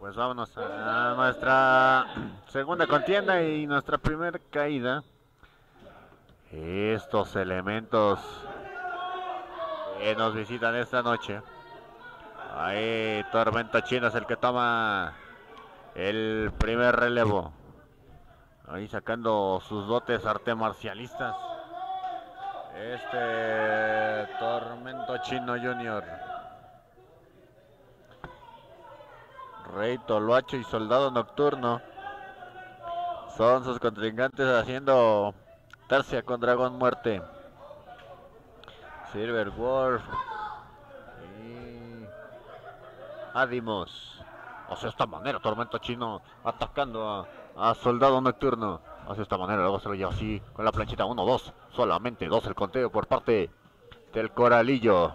Pues vámonos a nuestra segunda contienda y nuestra primera caída. Estos elementos que nos visitan esta noche. Ahí Tormento Chino es el que toma el primer relevo. Ahí sacando sus dotes arte marcialistas. Tormento Chino Junior. Rey Toloache y Soldado Nocturno son sus contrincantes haciendo tercia con Dragón Muerte. Silver Wolf y Adimos. Hacia esta manera, Tormento Chino atacando a Soldado Nocturno. Hacia esta manera, luego se lo lleva así con la planchita. 1, 2, solamente 2 el conteo por parte del Coralillo.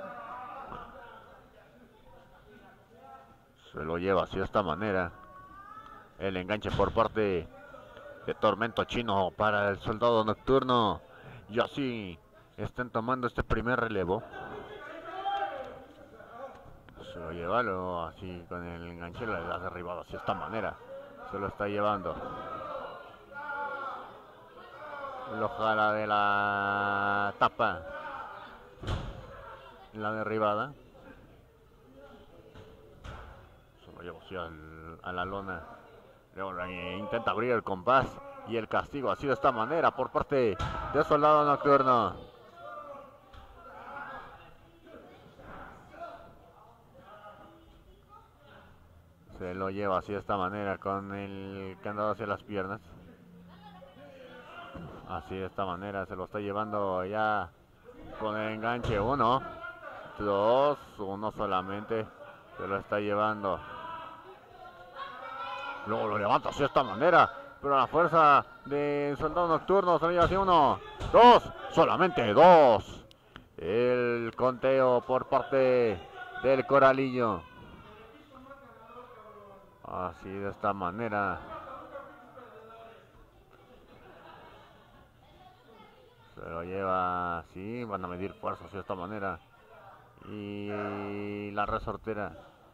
Se lo lleva así de esta manera. El enganche por parte de Tormento Chino para el Soldado Nocturno. Y así están tomando este primer relevo. Se lo lleva así con el enganche, la derribada así de esta manera. Se lo está llevando. Lo jala de la tapa. La derribada. Se lo lleva así a la lona. Luego intenta abrir el compás. Y el castigo así de esta manera por parte de Soldado Nocturno. Se lo lleva así de esta manera con el candado hacia las piernas. Así de esta manera se lo está llevando ya con el enganche. 1, 2, 1 solamente. Se lo está llevando. Luego lo levanta así de esta manera. Pero la fuerza de Soldado Nocturno se lo lleva así. 1, 2, solamente 2. El conteo por parte del Coralillo. Así de esta manera. Se lo lleva así. Van a medir fuerzas de esta manera. Y la resortera.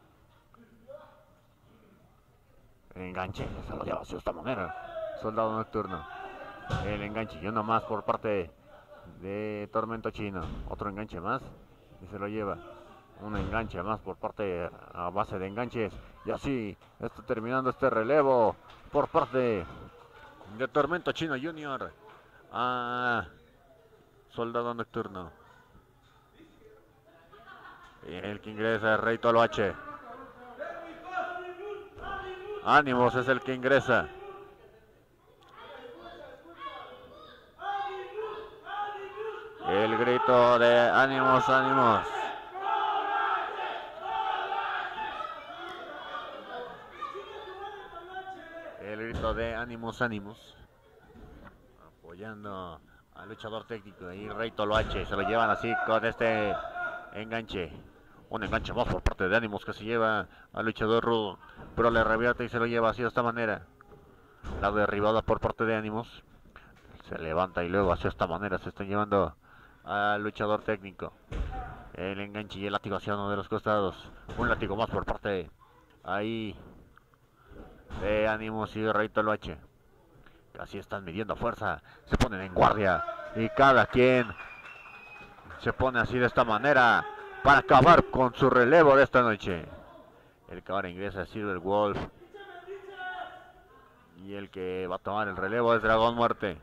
Enganche. Se lo lleva así de esta manera. Soldado Nocturno. El enganche. Y uno más por parte de Tormento Chino. Otro enganche más. Y se lo lleva. Un enganche más por parte a base de enganches. Y así está terminando este relevo por parte de Tormento Chino Junior a Soldado Nocturno. Y el que ingresa es Rey Toloache. Ánimos es el que ingresa. El grito de ánimos, ánimos. El grito de ánimos, ánimos. Apoyando al luchador técnico y Rey Toloache. Se lo llevan así con este enganche. Un enganche más por parte de ánimos que se lleva al luchador rudo. Pero le revierte y se lo lleva así de esta manera. La derribada por parte de ánimos. Se levanta y luego así de esta manera se están llevando al luchador técnico. El enganche y el látigo hacia uno de los costados. Un látigo más por parte ahí de ánimos y de Rey Toloache. Así están midiendo fuerza. Se ponen en guardia. Y cada quien se pone así de esta manera para acabar con su relevo de esta noche. El que ahora ingresa es Silver Wolf. Y el que va a tomar el relevo es Dragón Muerte.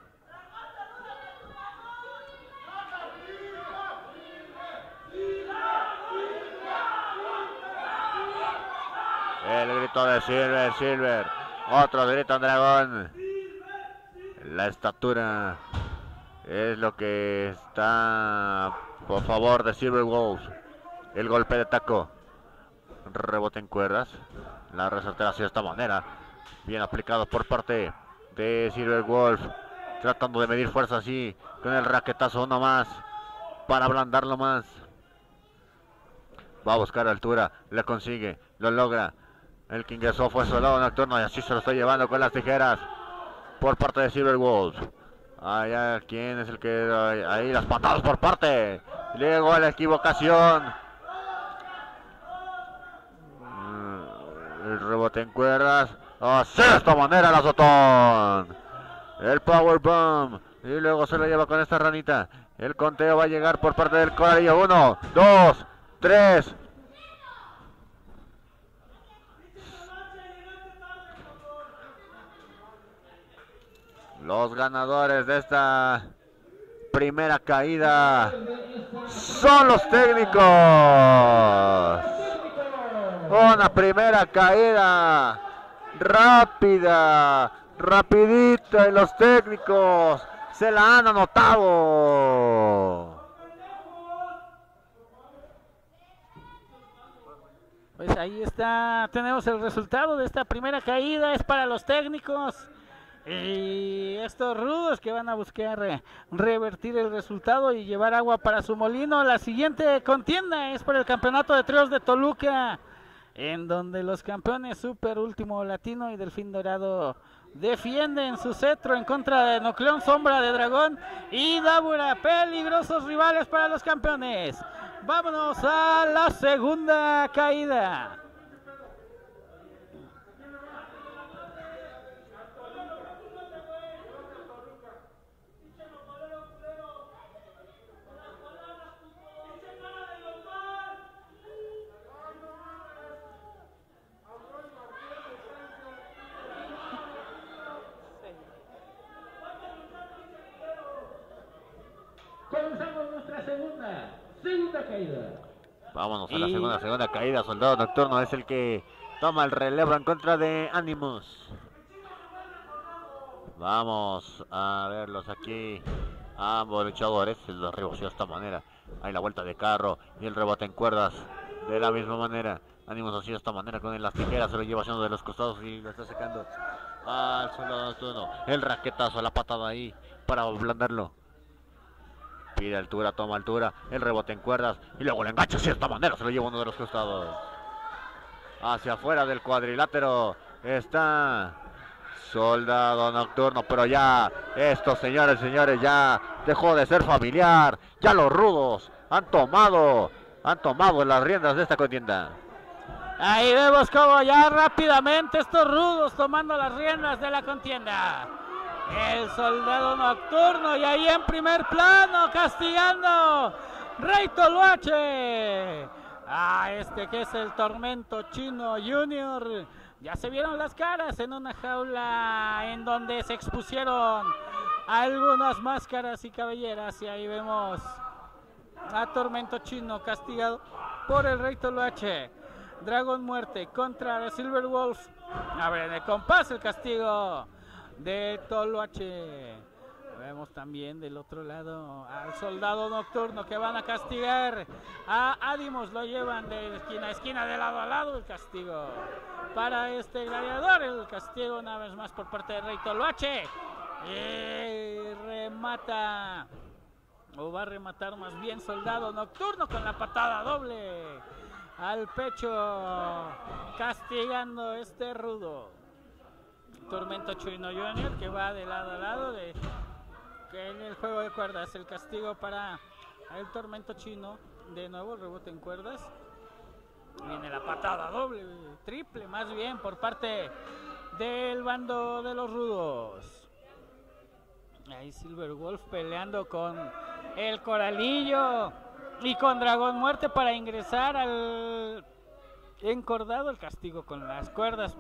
El grito de Silver, Silver. Otro grito en Dragón. La estatura es lo que está por favor de Silver Wolf. El golpe de taco. Rebote en cuerdas. La resortera así de esta manera. Bien aplicado por parte de Silver Wolf. Tratando de medir fuerza así. Con el raquetazo uno más. Para ablandarlo más. Va a buscar altura. Le consigue. Lo logra. El que ingresó fue Soldado Nocturno. Y así se lo está llevando con las tijeras. Por parte de Silver Wolf. Allá, ¿quién es el que...? Ahí las patadas por parte. Luego la equivocación. El rebote en cuerdas. Así de esta manera el azotón. El powerbomb. Y luego se lo lleva con esta ranita. El conteo va a llegar por parte del Coralillo. 1, 2, 3. Los ganadores de esta primera caída son los técnicos. Una primera caída rápida, rapidita, y los técnicos se la han anotado. Pues ahí está, tenemos el resultado de esta primera caída, es para los técnicos. Y estos rudos que van a buscar revertir el resultado y llevar agua para su molino. La siguiente contienda es por el campeonato de tríos de Toluca, en donde los campeones Super Último Latino y Delfín Dorado defienden su cetro en contra de Nucleón, Sombra de Dragón y Dabura. Peligrosos rivales para los campeones. Vámonos a la segunda caída. Comenzamos nuestra segunda caída. Vámonos a la segunda caída. Soldado Nocturno es el que toma el relevo en contra de Animus. Vamos a verlos aquí. Ambos luchadores los reboció de esta manera. Hay la vuelta de carro y el rebote en cuerdas de la misma manera. Animus así de esta manera con las tijeras, se lo lleva haciendo de los costados y lo está secando al Soldado Nocturno. El raquetazo, la patada ahí para ablandarlo. Pide altura, toma altura, el rebote en cuerdas y luego el enganche así de esta manera, se lo lleva uno de los costados. Hacia afuera del cuadrilátero está Soldado Nocturno, pero ya esto, señores, ya dejó de ser familiar. Ya los rudos han tomado las riendas de esta contienda. Ahí vemos como ya rápidamente estos rudos tomando las riendas de la contienda. El Soldado Nocturno y ahí en primer plano castigando Rey Toloache a este que es el Tormento Chino Junior. Ya se vieron las caras en una jaula en donde se expusieron algunas máscaras y cabelleras, y ahí vemos a Tormento Chino castigado por el Rey Toloache. Dragón Muerte contra The Silver Wolf. A ver, en el compás el castigo de Toloache. Vemos también del otro lado al Soldado Nocturno que van a castigar a Animus. Lo llevan de esquina a esquina, de lado a lado. El castigo para este gladiador. El castigo una vez más por parte de Rey Toloache. Y remata, o va a rematar más bien Soldado Nocturno con la patada doble al pecho, castigando este rudo. Tormento Chino Junior que va de lado a lado que en el juego de cuerdas. El castigo para el Tormento Chino. De nuevo el rebote en cuerdas. Viene la patada doble, triple más bien por parte del bando de los rudos. Ahí Silver Wolf peleando con el Coralillo y con Dragón Muerte para ingresar al encordado. El castigo con las cuerdas,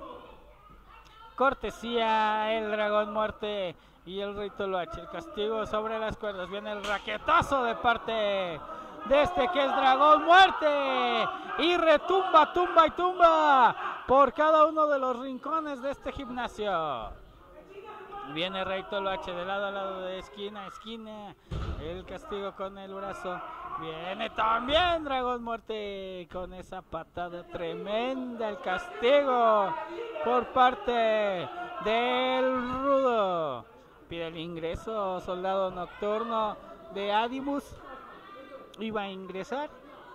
cortesía el Dragón Muerte y el Rey Toloache. El castigo sobre las cuerdas. Viene el raquetazo de parte de este que es Dragón Muerte. Y retumba, tumba y tumba por cada uno de los rincones de este gimnasio. Viene Rey Toloache de lado a lado, de esquina a esquina. El castigo con el brazo. Viene también Dragón Muerte con esa patada tremenda. El castigo por parte del rudo. Pide el ingreso Soldado Nocturno de Animus. Iba a ingresar,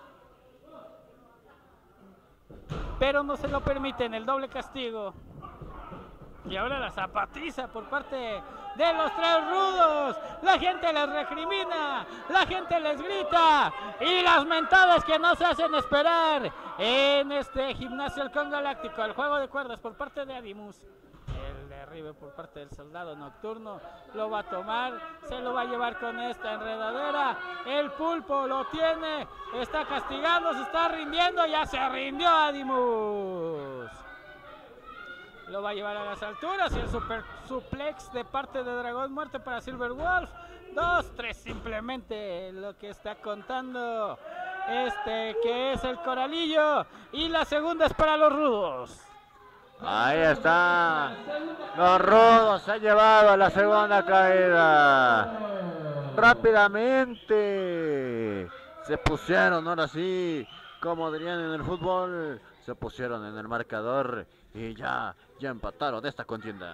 pero no se lo permiten. El doble castigo. Y ahora la zapatiza por parte de los tres rudos. La gente les recrimina, la gente les grita y las mentadas que no se hacen esperar en este Gimnasio Halcón Galáctico. El juego de cuerdas por parte de Animus. El derribe por parte del Soldado Nocturno, lo va a tomar, se lo va a llevar con esta enredadera. El Pulpo lo tiene, está castigando, se está rindiendo, ya se rindió Animus. Lo va a llevar a las alturas y el super suplex de parte de Dragón Muerte para Silver Wolf. 2-3 simplemente lo que está contando que es el Coralillo, y la segunda es para los rudos. Ahí está. Los rudos se han llevado a la segunda caída. Rápidamente se pusieron, ahora sí, como dirían en el fútbol, se pusieron en el marcador y ya empataron esta contienda.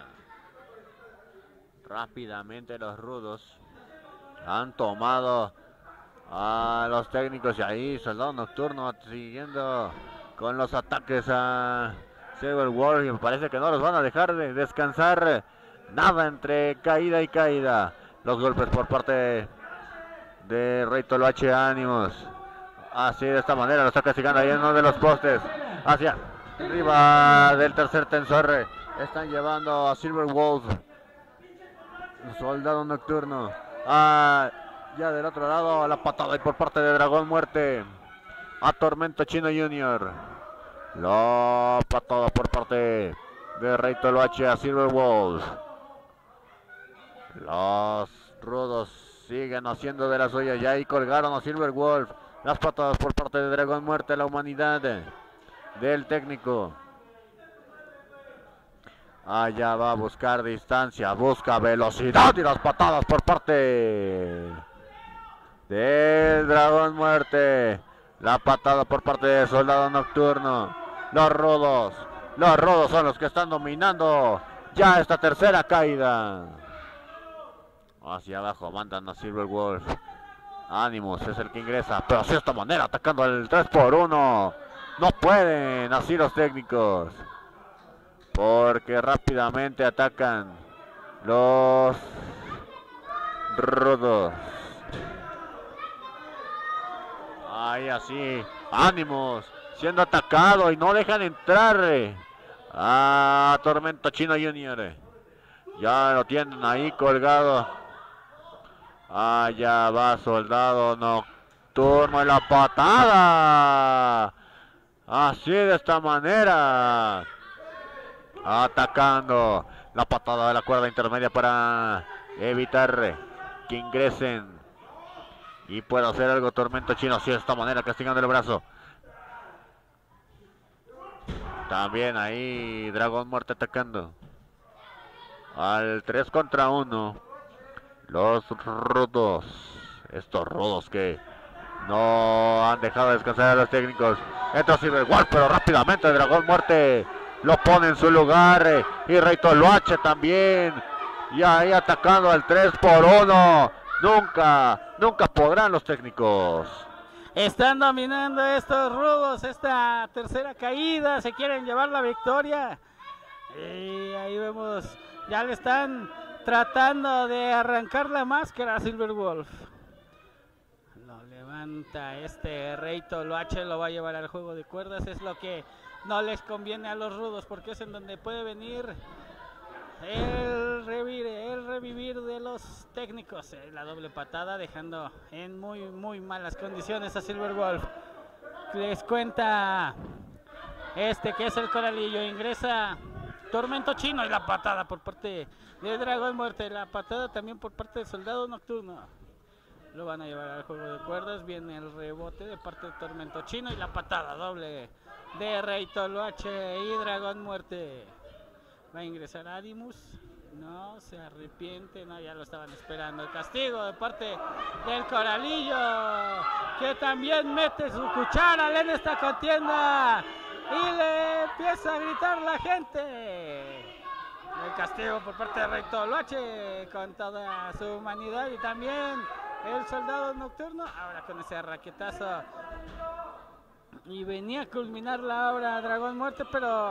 Rápidamente los rudos han tomado a los técnicos y ahí Soldado Nocturno siguiendo con los ataques a Silver Wolf, y me parece que no los van a dejar de descansar nada entre caída y caída. Los golpes por parte de Rey Toloache Animus. Así de esta manera lo está castigando ahí en uno de los postes. Hacia arriba del tercer tensor. Están llevando a Silver Wolf. Soldado Nocturno. Ya del otro lado la patada y por parte de Dragón Muerte a Tormento Chino Jr. La patada por parte de Rey Toloache a Silver Wolf. Los rudos siguen haciendo de las suyas. Ya ahí colgaron a Silver Wolf. Las patadas por parte de Dragón Muerte a la humanidad del técnico. Allá va a buscar distancia, busca velocidad y las patadas por parte del Dragón Muerte. La patada por parte de Soldado Nocturno. Los rudos son los que están dominando ya esta tercera caída. Hacia abajo mandan a Silver Wolf. Animus es el que ingresa, pero así de esta manera atacando el 3x1. No pueden así los técnicos, porque rápidamente atacan los rudos. Ahí así, Animus siendo atacado y no dejan entrar a Tormento Chino Jr. Ya lo tienen ahí colgado. Allá va Soldado Nocturno en la patada. Así de esta manera. Atacando la patada de la cuerda intermedia para evitar que ingresen y pueda hacer algo Tormento Chino. Así de esta manera, castigando el brazo. También ahí Dragón Muerte atacando al 3 contra 1. Los rudos, estos rudos que no han dejado descansar a los técnicos. Entra Silver Wolf, pero rápidamente Dragón Muerte lo pone en su lugar. Y Rey Toloache también. Y ahí atacando al 3x1. Nunca podrán los técnicos. Están dominando estos rudos esta tercera caída. Se quieren llevar la victoria. Y ahí vemos, ya le están tratando de arrancar la máscara a Silver Wolf. Lo levanta Rey Toloache, lo va a llevar al juego de cuerdas. Es lo que no les conviene a los rudos, porque es en donde puede venir el revivir de los técnicos. La doble patada dejando en muy malas condiciones a Silver Wolf. Les cuenta que es el Coralillo. Ingresa Tormento Chino y la patada por parte de Dragón Muerte. La patada también por parte del Soldado Nocturno. Lo van a llevar al juego de cuerdas. Viene el rebote de parte de Tormento Chino y la patada doble de Rey Toloache y Dragón Muerte. Va a ingresar Animus. No, se arrepiente. No, ya lo estaban esperando. El castigo de parte del Coralillo, que también mete su cuchara en esta contienda y le empieza a gritar la gente. El castigo por parte de Rey Toloache con toda su humanidad, y también el Soldado Nocturno. Ahora con ese raquetazo. Y venía a culminar la obra Dragón Muerte, pero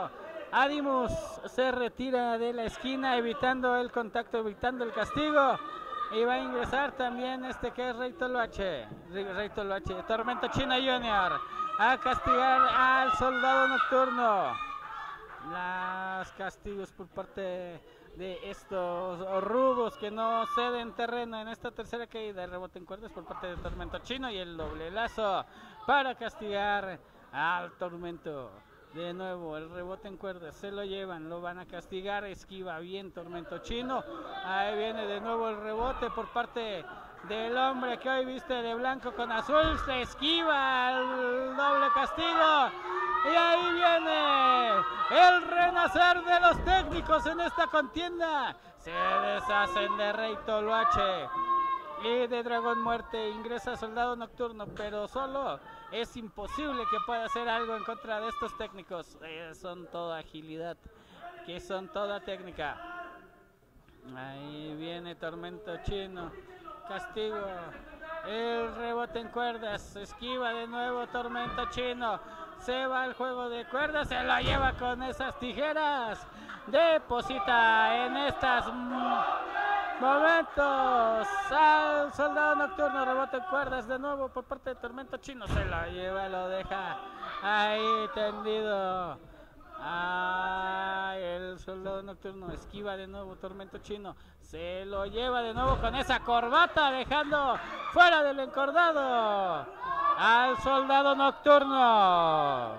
Adimus se retira de la esquina, evitando el contacto, evitando el castigo. Y va a ingresar también que es Rey Toloache, Tormento Chino Junior, a castigar al Soldado Nocturno. Los castigos por parte de estos rudos que no ceden terreno en esta tercera caída. El rebote en cuerdas por parte de Tormento Chino y el doble lazo para castigar al Tormento. De nuevo el rebote en cuerdas, se lo llevan, lo van a castigar, esquiva bien Tormento Chino. Ahí viene de nuevo el rebote por parte del hombre que hoy viste de blanco con azul, se esquiva el doble castigo. Y ahí viene el renacer de los técnicos en esta contienda. Se deshacen de Rey Toloache y de Dragón Muerte. Ingresa Soldado Nocturno, pero solo es imposible que pueda hacer algo en contra de estos técnicos. Son toda agilidad, que son toda técnica. Ahí viene Tormento Chino, castigo, el rebote en cuerdas, esquiva de nuevo Tormento Chino, se va al juego de cuerdas, se la lleva con esas tijeras, deposita en estos momentos al Soldado Nocturno, rebote en cuerdas de nuevo por parte de Tormento Chino, se la lleva, lo deja ahí tendido. El Soldado Nocturno esquiva de nuevo Tormento Chino, se lo lleva de nuevo con esa corbata, dejando fuera del encordado al Soldado Nocturno.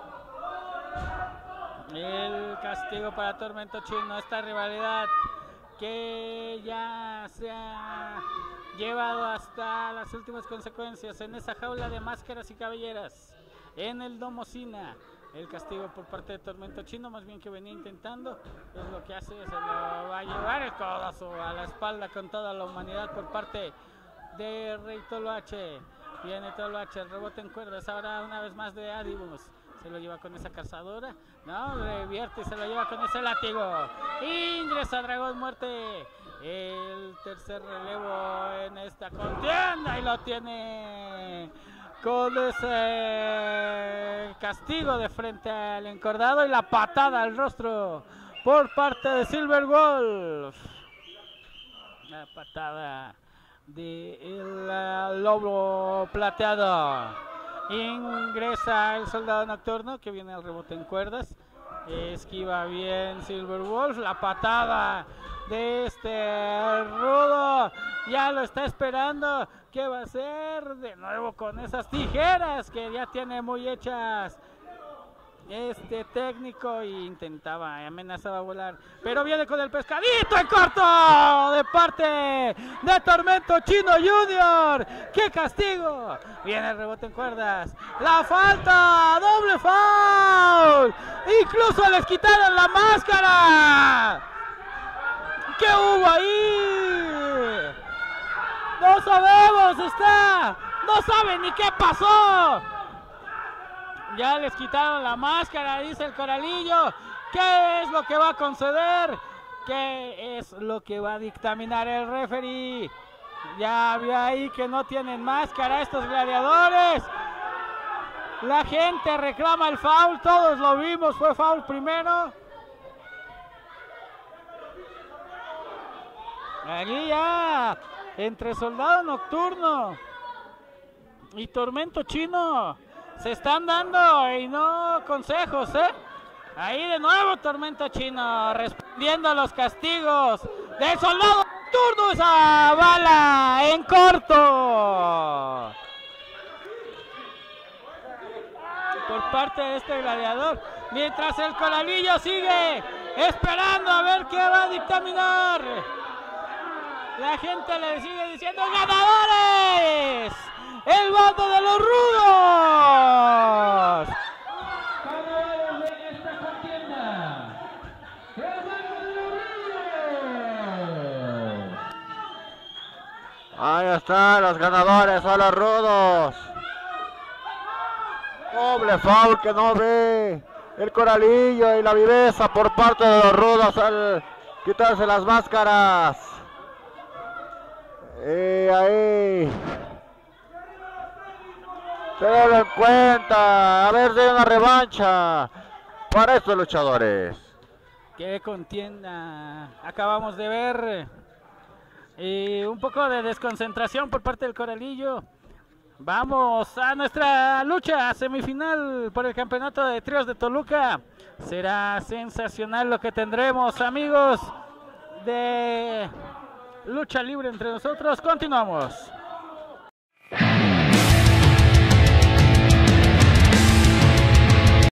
El castigo para Tormento Chino, esta rivalidad que ya se ha llevado hasta las últimas consecuencias en esa jaula de máscaras y cabelleras en el Domo Sina. El castigo por parte de Tormento Chino, más bien que venía intentando, es lo que hace, se lo va a llevar el codazo a la espalda con toda la humanidad por parte de Rey Toloache. Viene Toloache, el rebote en cuerdas, ahora una vez más de Adimus. Se lo lleva con esa cazadora, no, revierte y se lo lleva con ese látigo. Ingresa Dragón Muerte, el tercer relevo en esta contienda y lo tiene con ese castigo de frente al encordado y la patada al rostro por parte de Silver Wolf. La patada del lobo plateado. Ingresa el Soldado Nocturno que viene al rebote en cuerdas. Esquiva bien Silver Wolf. La patada de rudo. Ya lo está esperando. ¿Qué va a hacer? De nuevo con esas tijeras que ya tiene muy hechas técnico, y intentaba, amenazaba volar, pero viene con el pescadito en corto de parte de Tormento Chino Junior. ¡Qué castigo! Viene el rebote en cuerdas, la falta, doble foul, incluso les quitaron la máscara. ¿Qué hubo ahí? No sabemos, no saben ni qué pasó. Ya les quitaron la máscara, dice el Coralillo. ¿Qué es lo que va a conceder? ¿Qué es lo que va a dictaminar el referee? Ya vio ahí que no tienen máscara estos gladiadores. La gente reclama el foul, todos lo vimos, fue foul primero. Aquí ya, entre Soldado Nocturno y Tormento Chino, se están dando y no consejos, Ahí de nuevo Tormento Chino respondiendo a los castigos del Soldado Nocturno. Esa bala en corto por parte de este gladiador. Mientras el Coralillo sigue esperando a ver qué va a dictaminar. La gente le sigue diciendo ganadores. El bando de los rudos. Ganadores de esta contienda. El bando de los rudos. Ahí están los ganadores, son los rudos. Doble foul que no ve el Coralillo y la viveza por parte de los rudos al quitarse las máscaras. Y ahí se deben cuenta, a ver si hay una revancha. para estos luchadores. Qué contienda acabamos de ver. Y un poco de desconcentración por parte del Coralillo. Vamos a nuestra lucha semifinal por el campeonato de tríos de Toluca. Será sensacional lo que tendremos, amigos de lucha libre entre nosotros. Continuamos.